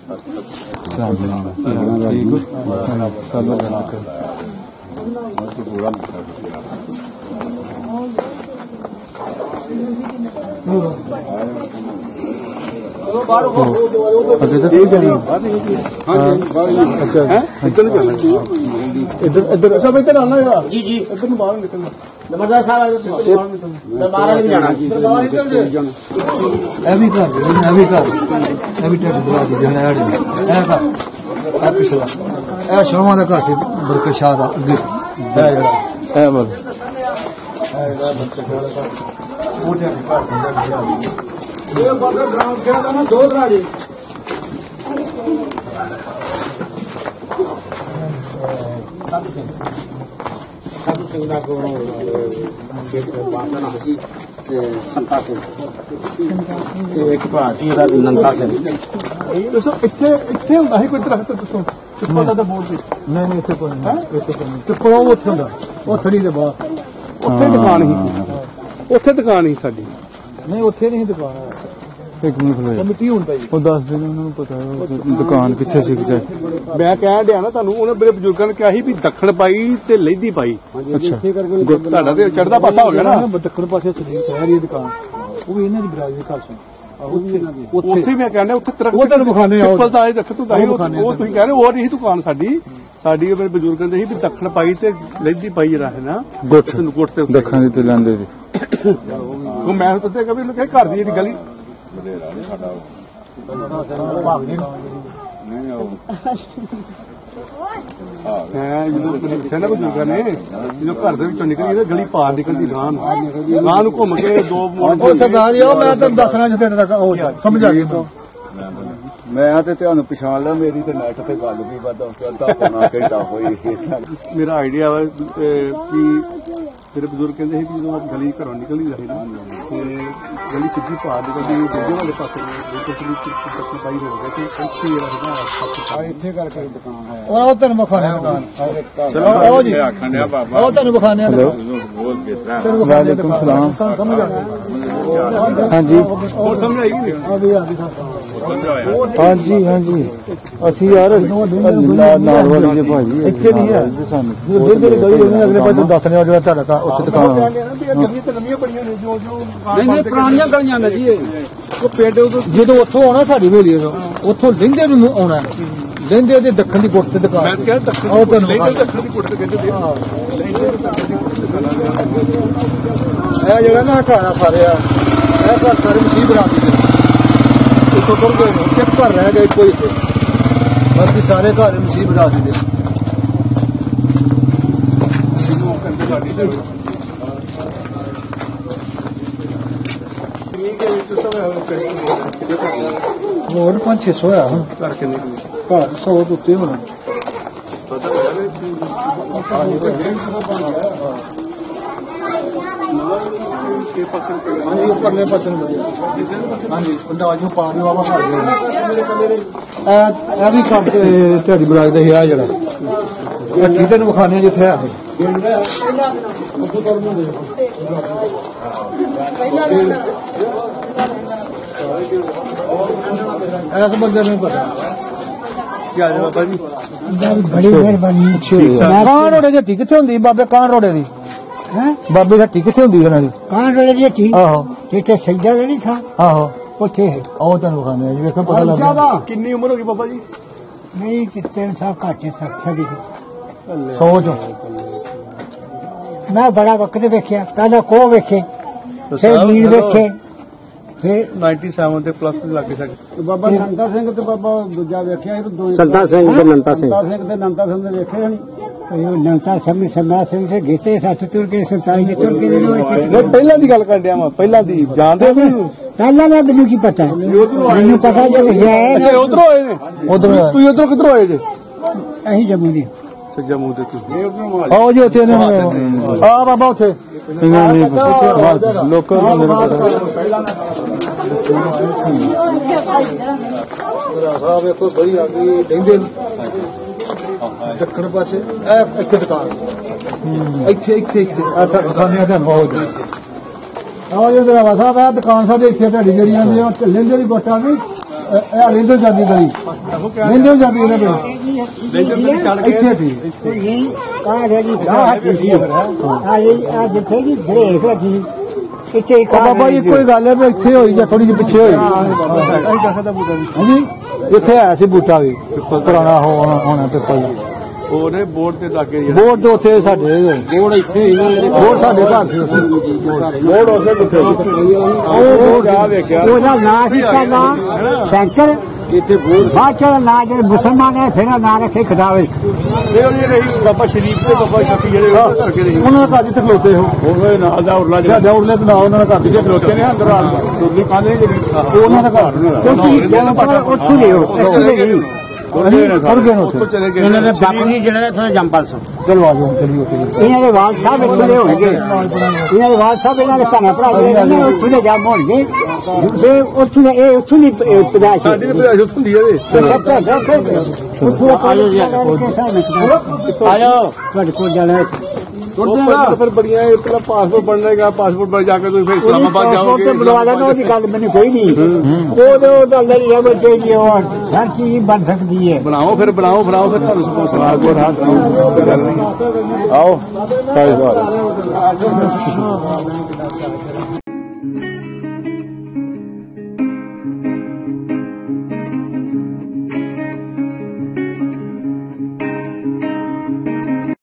ਅੱਗੇ ਤਾਂ ਠੀਕ ਹੈ। ਇੱਧਰ ਇੱਧਰ ਸਭ ਇੱਧਰ ਆਉਣਾ ਹੈਗਾ ਜੀ ਜੀ। ਇੱਧਰ ਨੂੰ ਬਾਹਰ ਨਿਕਲਣਾ। ਨੰਬਰਦਾਰ ਸਾਹਿਬ ਦਰਬਾਰ ਨਹੀਂ ਜਾਣਾ। ਦਰਬਾਰ ਇੱਧਰ ਜੇ ਇਹ ਵੀ ਘਰ ਇਹ ਵੀ ਘਰ ਇਹ ਵੀ ਢੱਡ ਦਰਵਾਜ਼ੇ ਜਿਹੜਾ ਇਹ ਘਰ ਇਹ ਪਿਛਲਾ ਇਹ ਸ਼ੋਮਾਂ ਦਾ ਘਰ ਸੀ ਬਰਕਤ ਸ਼ਾਹ ਦਾ ਅੱਗੇ ਇਹ ਜਿਹੜਾ ਇਹ ਬਲ ਇਹ ਬਾਦਰ ਗਰਾਊਂਡ ਖੇਡਦਾ ਨਾ ਦੋ ਦਰਾਜੇ ਸਾਧੂ ਸਿੰਘ ਦਾ ਕੋ ਬਾਂਧਨ ਸੀ ਤੇ ਸੰਤਾ ਸਿੰਘ ਤੇ ਇੱਕ ਭਾਜੀ ਦਾ ਨੰਦਾ ਸਿੰਘ। ਦੱਸੋ ਇੱਥੇ ਇੱਥੇ ਹੁੰਦਾ ਸੀ ਕੋਈ ਦਰਖਤ? ਦੱਸੋ ਚੁੱਪਾ ਦਾ ਬੋਰਡ ਨਹੀਂ ਨਹੀਂ ਇੱਥੇ ਕੋਈ ਨਹੀਂ, ਇੱਥੇ ਕੋਈ ਨਹੀਂ। ਚੁੱਪਾ ਉਹ ਉੱਥੇ ਹੁੰਦਾ, ਉਹ ਥੜੀ ਦੇ ਬਾਹਰ ਉੱਥੇ ਦੁਕਾਨ ਸੀ, ਉੱਥੇ ਦੁਕਾਨ ਸੀ ਸਾਡੀ। ਨਹੀਂ ਉੱਥੇ ਨਹੀਂ ਦੁਕਾਨ ਹੈ, ਇੱਕ ਮਿੰਟ ਖਲੋ ਜਾ। ਮਿੱਟੀ ਹੁੰਦਾ ਜੀ। ਉਹ ਦੱਸ ਦੇਣ, ਉਹਨਾਂ ਨੂੰ ਪਤਾ ਹੈ ਦੁਕਾਨ ਕਿੱਥੇ ਸੀ ਐਗਜ਼ੈਕਟ। ਮੈਂ ਕਹਿਣ ਡਿਆ ਨਾ ਤੁਹਾਨੂੰ, ਉਹਨਾਂ ਮੇਰੇ ਬਜ਼ੁਰਗਾਂ ਨੇ ਕਿਹਾ ਸੀ ਵੀ ਦੱਖਣ ਪਾਈ ਤੇ ਲਹਿੰਦੀ ਪਾਈ। ਅੱਛਾ, ਤੁਹਾਡਾ ਤੇ ਚੜ੍ਹਦਾ ਪਾਸਾ ਹੋ ਗਿਆ ਨਾ। ਦੱਖਣ ਪਾਸੇ ਸ਼ਹਿਰ ਦੀ ਦੁਕਾਨ ਉਹ ਵੀ ਇਹਨਾਂ ਦੀ ਬਰਾਜ ਦੇ ਘਰ ਸੀ। ਉੱਥੇ ਉੱਥੇ ਮੈਂ ਕਹਿੰਦਾ ਉੱਥੇ ਤਰਕ ਉਹ ਤੈਨੂੰ ਵਿਖਾਣੇ ਆ ਪਿੱਪਲ ਦਾ ਇਹ ਦੱਖਣ ਹੁੰਦਾ ਸੀ, ਉਹ ਤੁਸੀਂ ਕਹਿ ਰਹੇ ਹੋ। ਉਹ ਨਹੀਂ ਦੁਕਾਨ ਸਾਡੀ ਸਾਡੀ ਮੇਰੇ ਬਜ਼ੁਰਗਾਂ ਦੇ ਸੀ ਵੀ ਦੱਖਣ ਪਾਈ ਤੇ ਲਹਿੰਦੀ ਪਾਈ ਜਿਹੜਾ ਹੈ ਨਾ ਗੁੱਟ ਗੁੱਟ ਤੇ ਦੱਖਣ ਦੀ ਤੇ ਲੈਂਦੇ ਜੀ। ਉਹ ਮੈਂ ਉੱਤੇ ਕਹੇ ਉਹਨੂੰ ਘਰ ਦੀ ਜਿਹੜੀ ਗਲੀ ਹੈ ਜਦੋਂ ਦੱਸਿਆ ਨਾ ਬਜ਼ੁਰਗਾਂ ਨੇ, ਜਦੋਂ ਘਰ ਦੇ ਵਿੱਚੋਂ ਨਿਕਲੀ ਨਾ ਗਲੀ ਪਾਰ ਨਿਕਲਦੀ ਗਾਂ ਨੂੰ ਗਾਂ ਨੂੰ ਘੁੰਮ ਕੇ ਦੋ ਮੋੜ। ਉਹ ਸਰਦਾਰ ਜੀ ਉਹ ਮੈਂ ਤੁਹਾਨੂੰ ਦੱਸਣਾ ਜਿੱਤੇ ਉਹ ਸਮਝ ਆ ਗਈ ਤੂੰ। ਮੈਂ ਤੇ ਤੁਹਾਨੂੰ ਪਛਾਣ ਲਿਆ, ਮੇਰੀ ਤੇ ਨੈਟ ਤੇ ਗੱਲ ਵੀ ਵੱਧ ਅੱਧਾ ਪੌਣਾ ਘੰਟਾ ਹੋਈ। ਮੇਰਾ ਆਈਡੀਆ ਵਾ ਕਿ ਮੇਰੇ ਬਜ਼ੁਰਗ ਕਹਿੰਦੇ ਸੀ ਕਿ ਜਦੋਂ ਗਲੀ ਘਰੋਂ ਨਿਕਲੀ ਰਹੀ ਨਾ ਤੇ ਗਲੀ ਸਿੱਧੀ ਪਾਰ ਨਿਕਲਦੀ ਦੂਜੇ ਵਾਲੇ ਪਾਸੇ ਪਾਈ ਹੋ ਗਿਆ ਤੇ ਇੱਥੇ ਇੱਥੇ ਕਰਕੇ ਦੁਕਾਨ ਹੈ। ਉਹ ਤੁਹਾਨੂੰ ਵਿਖਾਣੇ ਦੁਕਾਨ। ਚਲੋ ਉਹ ਜੀ ਆਖਣ ਡਿਆ ਬਾਬਾ ਉਹ ਤੁਹਾਨੂੰ ਵਿਖਾਣੇ ਦੁਕਾਨ। ਬਹੁਤ ਬਿਹਤਰ। ਤੁਹਾਨੂੰ ਵਿਖਾਣੇ ਦੁਕਾਨ। ਸਮਝ ਆ ਗਿਆ। हाँ जी ਹੋਰ ਸਮਝ ਆਏਗੀ ਨਹੀਂ हाँ जी हाँ जी ਅਸੀਂ ਯਾਰ ਨਾਲ ਵਾਲੇ ਦੇ ਭਾਜੀ ਇੱਥੇ ਨਹੀਂ ਹੈ ਸਾਨੂੰ ਜਿਹੜੇ ਗਲੀ ਉਹਨੇ ਅਗਲੇ ਪਾਸੇ ਦੱਸ ਰਿਹਾ ਜਿਹੜਾ ਤੁਹਾਡਾ ਉੱਥੇ ਦੁਕਾਨ ਗਲੀਆਂ ਤੇ ਨਵੀਆਂ ਬਣੀਆਂ ਨੇ ਜੋ ਜੋ ਨਹੀਂ ਨਹੀਂ ਪੁਰਾਣੀਆਂ ਗਲੀਆਂ ਨੇ ਜੀ ਇਹ ਉਹ ਪਿੰਡ ਉਦੋਂ ਜਦੋਂ ਉੱਥੋਂ ਆਉਣਾ ਸਾਡੀ ਹਵੇਲੀ ਉੱਥੋਂ ਲਹਿੰਦੇ ਨੂੰ ਆਉਣਾ ਲਹਿੰਦੇ ਦੇ ਦੱਖਣ ਦੀ ਗੁੱਟ ਤੇ ਦੁਕਾਨ ਮੈਂ ਕਿਹਾ ਦੱਖਣ ਉਹ ਤੁਹਾਨੂੰ ਲਹਿੰਦੇ ਦੱਖਣ ਦੀ ਕੁੱਟ ਤੇ ਕਹਿੰਦੇ ਦੇ ਲਹਿੰਦੇ ਦੱਖਣ ਦੀ ਕੁੱਟ ਤੇ ਇਹ ਜਿਹੜਾ ਨਾ ਘਰ ਆ ਸਾਰੇ ਆ ਇਹ ਘਰ ਸਾਰੇ ਮਸੀਹ ਬਰਾਦਰੀ ਦੇ ਇੱਥੋਂ ਤੁਰ ਗਏ ਨੇ ਇੱਕ ਘਰ ਰਹਿ ਗਏ ਕੋਈ ਬਾਕੀ ਸਾਰੇ ਘਰ ਮਸੀਹ ਬਰਾਦਰੀ ਦੇ ਹੋਰ ਪੰਜ ਛੇ ਸੌ ਆ ਹੁਣ ਘਰ ਕਿੰਨੇ ਘਰ ਸੌ ਤੋਂ ਉੱਤੇ ਹੋਣਾ ਹਾਂਜੀ ਉੱਪਰਲੇ ਪਾਸੇ ਨੂੰ ਵਧੀਆ ਹਾਂਜੀ ਅੰਦਾਜ਼ ਨੂੰ ਪਾ ਦਿਓ ਆਵਾ ਭਰ ਦਿਓ ਇਹ ਇਹ ਵੀ ਕੰਮ ਢਾਡੀ ਬਲਾਕ ਦਾ ਹੀ ਆ ਜਿਹੜਾ ਇਹ ਠੀਤੇ ਨੂੰ ਵਿਖਾਣੇ ਜਿੱਥੇ ਆ ਇਸ ਬੰਦੇ ਨੂੰ ਪਤਾ ਕੀ ਆ ਜਾ ਬਾਬਾ ਜੀ ਬੜੀ ਮਿਹਰਬਾਨੀ ਕਾਂ ਰੋੜੇ ਦੀ ਹੱਟੀ ਕਿੱਥੇ ਹੁੰਦੀ ਬਾਬੇ ਕਾਂ ਰੋੜੇ ਦੀ ਹੈ ਬਾਬੇ ਦੀ ਹੱਟੀ ਕਿੱਥੇ ਹੁੰਦੀ ਇਹਨਾਂ ਦੀ ਕਾਂ ਰੋੜੇ ਦੀ ਹੱਟੀ ਆਹੋ ਜਿੱਥੇ ਸਜਦਾ ਨਹੀਂ ਥਾ ਆਹੋ ਉੱਥੇ ਹੈ ਉਹ ਤੁਹਾਨੂੰ ਵਿਖਾਣੇ ਜੀ ਵੇਖੋ ਪਤਾ ਲੱਗਦਾ ਕਿੰਨੀ ਉਮਰ ਹੋ ਗਈ ਬਾਬਾ ਜੀ ਨਹੀਂ ਕਿਤੇ ਸਭ ਘਾਟੇ ਸਖਤ ਦੀ ਸੋਚ ਮੈਂ ਬੜਾ ਵਕਤ ਵੇਖਿਆ ਪਹਿਲਾਂ ਕੋ ਵੇਖੇ ਫਿਰ ਨੀਰ ਵੇਖੇ ਫਿਰ ਸੱਤਰ ਤੇ ਪਲੱਸ ਲੱਗੇ ਸਕ ਬਾਬਾ ਨੰਦਾ ਸਿੰਘ ਤੇ ਬਾਬਾ ਦੂਜਾ ਵੇਖਿਆ ਇਹ ਦੋ ਸੰਤਾ ਸਿੰਘ ਤੇ ਨੰਤਾ ਸਿੰਘ ਨੰਦਾ ਸਿੰਘ ਤੇ ਨੰਦਾ ਸਿੰਘ ਦੇ ਵੇਖੇ ਨਹੀਂ ਉਹ ਨੰਸਾ ਸਮੇਂ ਸੰਦਾ ਸਿੰਘ ਸੇ ਗੀਤੇ ਸੱਤ ਤੁਰ ਕੇ ਸੰਸਾਰੀ ਨੇ ਤੁਰ ਕੇ ਨਹੀਂ ਪਹਿਲਾਂ ਦੀ ਗੱਲ ਕਰਨ ਡਿਆ ਮੈਂ ਪਹਿਲਾਂ ਦੀ ਜਾਣਦੇ ਹੋ ਪਹਿਲਾਂ ਦਾ ਮੈਨੂੰ ਕੀ ਪਤਾ ਮੈਨੂੰ ਪਤਾ ਜੇ ਲਿਖਿਆ ਅੱਛਾ ਹੈ ਉਧਰੋਂ ਆਏ ਨੇ ਉਧਰ ਤੁਸੀਂ ਉਧਰੋਂ ਕਿੱਧਰੋਂ ਆਏ ਜੇ ਅਹੀਂ ਜੰਮੂ ਦੀ ਸੱਜਾ ਮੂੰਹ ਤੇ ਤੁਸੀਂ ਆਓ ਜੀ ਉੱਥੇ ਨੇ ਆ ਬਾਬਾ ਉੱਥੇ ਲੋਕਲ ਆ ਵੇਖੋ ਬੜੀ ਆ ਗਈ ਲੈਂਦੇ ਦੱਖਣ ਪਾਸੇ ਇਹ ਇੱਥੇ ਦੁਕਾਨ ਇੱਥੇ ਇੱਥੇ ਇੱਥੇ ਆ ਸਾਡੇ ਖਾਣੇ ਦਾ ਬਹੁਤ ਆਓ ਜੀ ਦਰਾਵਾ ਸਾਹਿਬ ਆ ਦੁਕਾਨ ਸਾਡੇ ਇੱਥੇ ਢਾਡੀ ਜਿਹੜੀ ਆਂਦੀ ਆ ਲੈਂਦੇ ਦੀ ਗੋਟਾ ਨਹੀਂ ਇਹ ਲੈਂਦੇ ਜਾਂਦੀ ਗਲੀ ਲੈਂਦੇ ਜਾਂਦੀ ਇਹਨਾਂ ਦੇ ਇੱਥੇ ਸੀ ਇਹ ਕਾਂ ਰੇੜੀ ਦਾ ਹੱਟੀ ਆ ਇਹ ਆ ਜਿੱਥੇ ਦੀ ਘਰੇਖ ਲੱਗੀ ਇੱਥੇ ਉਹ ਬਾਬਾ ਜੀ ਕੋਈ ਗੱਲ ਹੈ ਵੀ ਇੱਥੇ ਹੋਈ ਜਾਂ ਥੋੜੀ ਜਿਹੀ ਪਿੱਛੇ ਹੋਈ ਹਾਂਜੀ ਇੱਥੇ ਆਇਆ ਸੀ ਬੂਟਾ ਵੀ ਪੁਰਾਣਾ ਹੋਣਾ ਪਿੱਪਲ ਦਾ ਉਹਨੇ ਬੋਰਡ ਤੇ ਲੱਗੇ ਜਿਹੜਾ ਬੋਰਡ ਤੋਂ ਉੱਥੇ ਸਾਡੇ ਬੋੜ ਇੱਥੇ ਹੀ ਬੋਰਡ ਸਾਡੇ ਘਰ ਸੀ ਬੋਰਡ ਉਸੇ ਕਿੱਥੇ ਉਹ ਬੋਰਡ ਆ ਵੇਖਿਆ ਉਹਦਾ ਨਾਂ ਸੀ ਕਹਿੰਦਾ ਸ਼ੰਕਰ ਇੱਥੇ ਬੋੜ ਬਾਦਸ਼ਾਹ ਦਾ ਨਾਂ ਜਿਹੜੇ ਮੁਸਲਮਾਨ ਨੇ ਫਿਰ ਨਾਂ ਰੱਖੇ ਖਦਾਵੇ ਇਹ ਉਹਨੇ ਰਹੀ ਬਾਬਾ ਸ਼ਰੀਫ ਤੇ ਬਾਬਾ ਸ਼ਫੀ ਜਿਹੜੇ ਉਹ ਕਰਕੇ ਰਹੀ ਉਹਨਾਂ ਦਾ ਘਰ ਜਿੱਥੇ ਖਲੋਤੇ ਹੋ ਉਹ ਨਾਲ ਦਾ ਉਰਲਾ ਜਿਹੜਾ ਦੌੜਲੇ ਤੇ ਨਾ ਉਹਨਾਂ ਦਾ ਘਰ ਜਿਹੜੇ ਖਲੋਤੇ ਨੇ ਅੰਦਰ ਆ ਦੁੱਲੀ ਕਾਂਦੇ ਜਿਹੜੀ ਉਹਨਾਂ ਦਾ ਘਰ ਤੁਸੀਂ ਜਦੋਂ ਉੱਥੋਂ ਲਿਓ ਇੱਥੋਂ ਦੇ ਨਹੀਂ ਕਰ ਗਏ ਨੇ ਉੱਥੇ ਚਲੇ ਗਏ ਇਹਨਾਂ ਦੇ ਬਾਪੂ ਜੀ ਜਿਹੜੇ ਥੋੜੇ ਜੰਪਲ ਸਨ ਚਲਵਾ ਦਿਓ ਚਲੀਏ ਉੱਥੇ ਇਹਨਾਂ ਦੇ ਵਾਲ ਸਾਹਿਬ ਇੱਥੋਂ ਦੇ ਹੋਣਗੇ ਇਹਨਾਂ ਦੇ ਵਾਲ ਸਾਹਿਬ ਇਹਨਾਂ ਦੇ ਭੈਣਾਂ ਭਰਾ ਜਿਹੜੇ ਨੇ ਉੱਥੋਂ ਦੇ ਜੰਮ ਹੋਣਗੇ ਤੇ ਉੱਥੋਂ ਦੇ ਇਹ ਉੱਥੋਂ ਦੀ ਪਦਾਇਸ਼ ਸਾਡੀ ਤੇ ਪਜਾਜ ਉੱਥੋਂ ਦੀ ਇਹਦੇ ਸਭ ਤੋਂ ਦੱਸੋ ਉੱਥੋਂ ਆਇਓ ਜੀ ਆਇਓ ਤੁਹਾਡੇ ਕੋਲ ਜਾਣਾ ਉਹ ਫਿਰ ਬੜੀਆਂ ਇਹ ਪਹਿਲਾਂ ਪਾਸਪੋਰਟ ਬਣੇਗਾ ਪਾਸਪੋਰਟ ਬਣ ਜਾ ਕੇ ਤੁਸੀਂ ਫਿਰ ਇਸਲਾਮਾਬਾਦ ਜਾਓਗੇ ਤੇ ਬੁਲਵਾ ਲੈਣਾ ਉਹਦੀ ਗੱਲ ਮੈਨੂੰ ਕੋਈ ਨਹੀਂ ਉਹਦੇ ਉਹ ਤਾਂ ਲੈ ਲਿਆ ਬੱਚੇ ਜੀ ਉਹ ਹਰ ਚੀਜ਼ ਬਣ ਸਕਦੀ ਹੈ ਬਣਾਓ ਫਿਰ ਬਣਾਓ ਬਣਾਓ ਫਿਰ ਤੁਹਾਨੂੰ ਸਪਾਂਸਰ ਕੋਲ ਹੱਥ ਗੱਲ ਨਹੀਂ ਆਓ ਸਾਰੇ